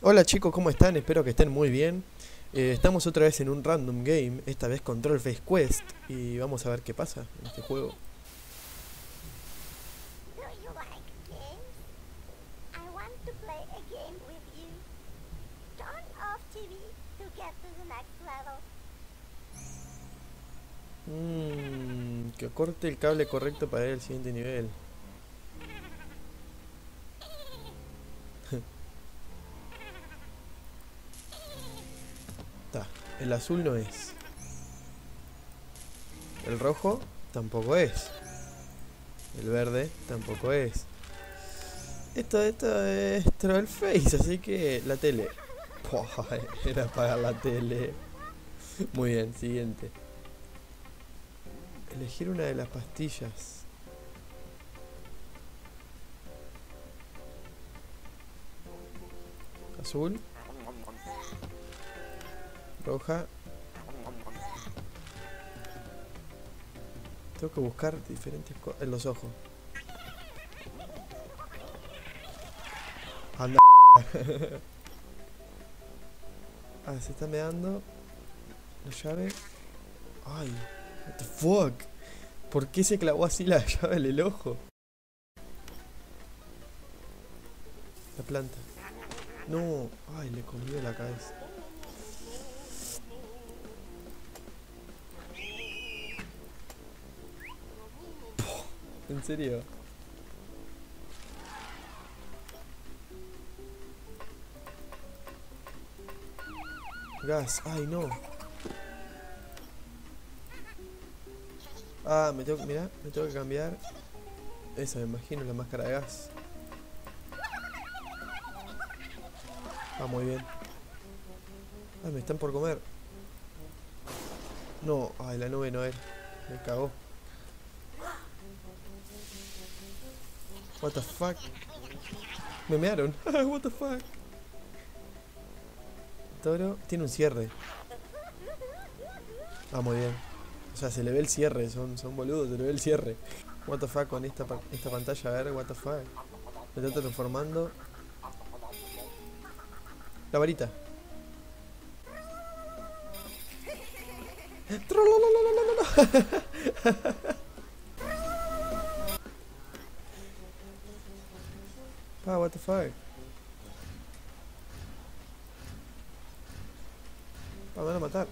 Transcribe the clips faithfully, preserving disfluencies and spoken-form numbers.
Hola chicos, ¿cómo están? Espero que estén muy bien. Eh, estamos otra vez en un random game, esta vez con Trollface Quest, y vamos a ver qué pasa en este juego. Do you like games? I want to play a game with you. Turn off T V to get to the next level. Mmm, que corte el cable correcto para ir al siguiente nivel. Está, el azul no es. El rojo tampoco es. El verde tampoco es. Esto, esto es Trollface, así que la tele. Puah, era apagar la tele. Muy bien, siguiente. Elegir una de las pastillas. Azul. Roja. Tengo que buscar diferentes cosas en los ojos. Anda. Ah, se está meando. La llave. Ay, what the fuck. ¿Por qué se clavó así la llave en el ojo? La planta. No, ay, le comió la cabeza. ¿En serio? Gas, ay no. Ah, me tengo que, mirá, me tengo que cambiar. Esa, me imagino, la máscara de gas. Ah, muy bien. Ay, me están por comer. No, ay, la nube no era. Me cagó. What the fuck. Me mearon. What the fuck. Toro tiene un cierre. Ah, muy bien. O sea, se le ve el cierre. Son, son boludos, se le ve el cierre. What the fuck con esta, esta pantalla. A ver, what the fuck. Me está transformando. La varita. Ah, what the fuck. Ah, me van a matar.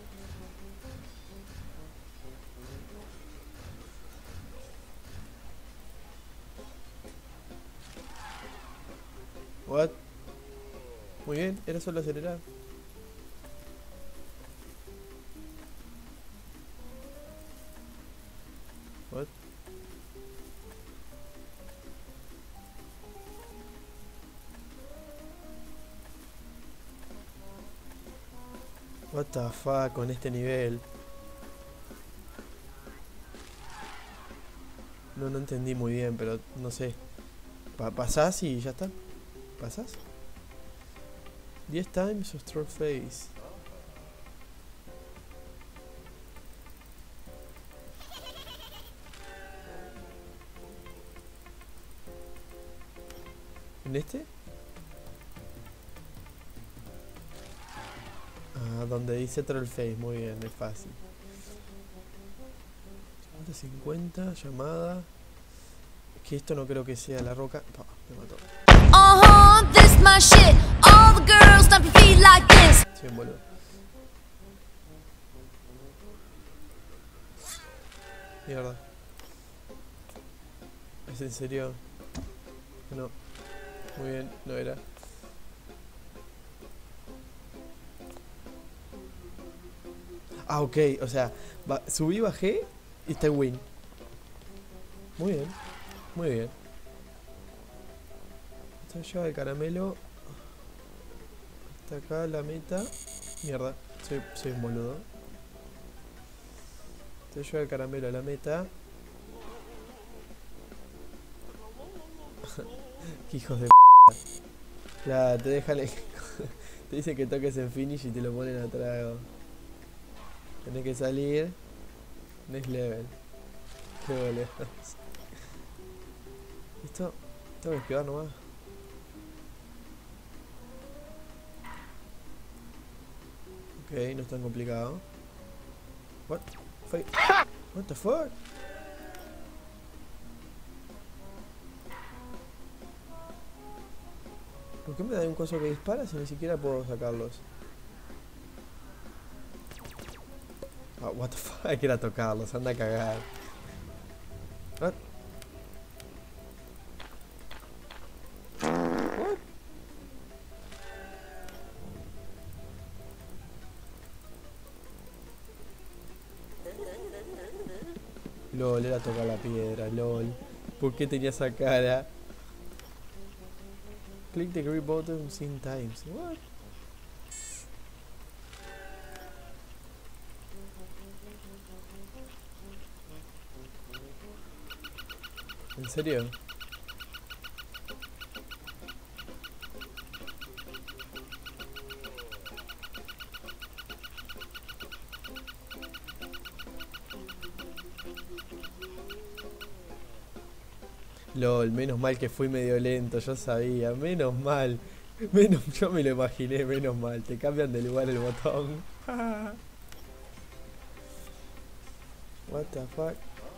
What? Muy bien, era solo acelerar. What? What the fuck con este nivel. No, no entendí muy bien, pero no sé. Pa pasás y ya está. ¿Pasás? diez times of Trollface. ¿En este? Ah, donde dice Trollface, muy bien, es fácil. cincuenta cincuenta, llamada. Es que esto no creo que sea la roca. Pa, me mató. Uh-huh, this my shit. All the girls stomp your feet like this. Sí, boludo. Mierda. ¿Es en serio? No. Muy bien, no era. Ah, ok, o sea, ba subí, bajé y está en win. Muy bien, muy bien. Esta llave de caramelo. Hasta acá la meta. Mierda, soy, soy un boludo. Esta llave de caramelo a la meta. Qué hijos de p***. Ya, te dejan el... Te dicen que toques en finish y te lo ponen a trago. Tenés que salir. Next level. Qué boludo. Esto tengo que esquivar nomás. Ok, no es tan complicado. What? Fue- What the fuck? ¿Por qué me da un coso que dispara si ni siquiera puedo sacarlos? Ah, what the fuck, hay que ir a tocarlos, anda a cagar. What? What? LOL, era tocar la piedra, LOL. ¿Por qué tenía esa cara? Click the green button ten times. What? ¿En serio? LOL, menos mal que fui medio lento, yo sabía, menos mal. Menos, yo me lo imaginé, menos mal. Te cambian de lugar el botón. What the fuck?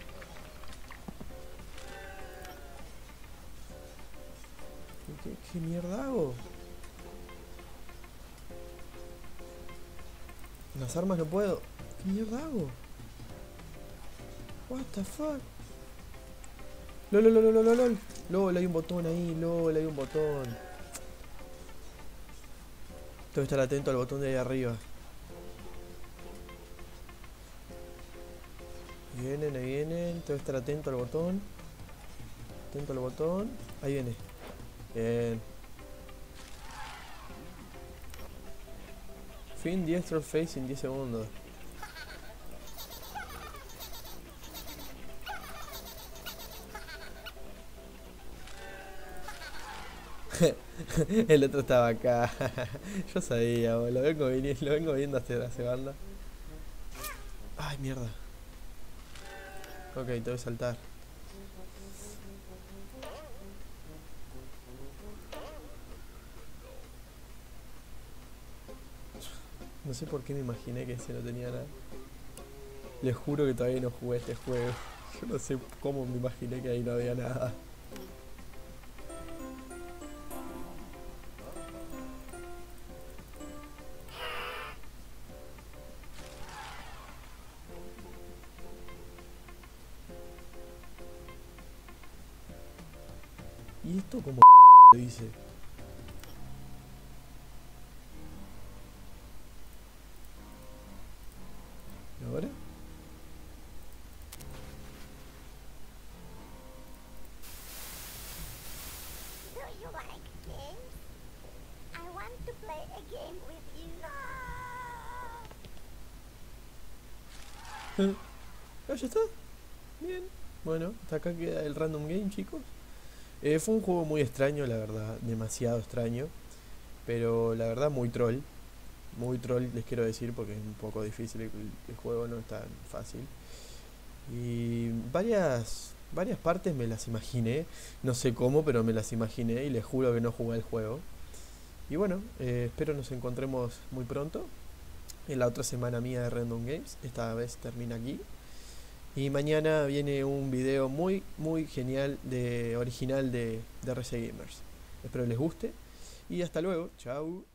¿Qué, qué, qué mierda hago? Las armas no puedo. ¿Qué mierda hago? What the fuck? LOL, LOL, LOL, LOL, LOL. LOL, hay un botón ahí, LOL, hay un botón. Tengo que estar atento al botón de ahí arriba. Vienen, ahí vienen. Tengo que estar atento al botón. Atento al botón. Ahí viene. Bien. Fin diez face en diez segundos. El otro estaba acá. Yo sabía, boludo. Lo vengo, lo vengo viendo hasta hace banda. Ay, mierda. Ok, tengo que saltar. No sé por qué me imaginé que ese no tenía nada. Les juro que todavía no jugué este juego. Yo no sé cómo me imaginé que ahí no había nada. ¿Y esto como dice? ¿Y ahora? Do you like games? I want to play a game with you. No. Ah, ya está. Bien. Bueno, hasta acá queda el random game, chicos. Eh, fue un juego muy extraño, la verdad. Demasiado extraño. Pero la verdad muy troll. Muy troll les quiero decir porque es un poco difícil. El, el juego no es tan fácil. Y varias, varias partes me las imaginé. No sé cómo, pero me las imaginé y les juro que no jugué el juego. Y bueno, eh, espero nos encontremos muy pronto. En la otra semana mía de Random Games. Esta vez termina aquí. Y mañana viene un video muy, muy genial, de original de, de R C Gamers. Espero les guste. Y hasta luego. Chao.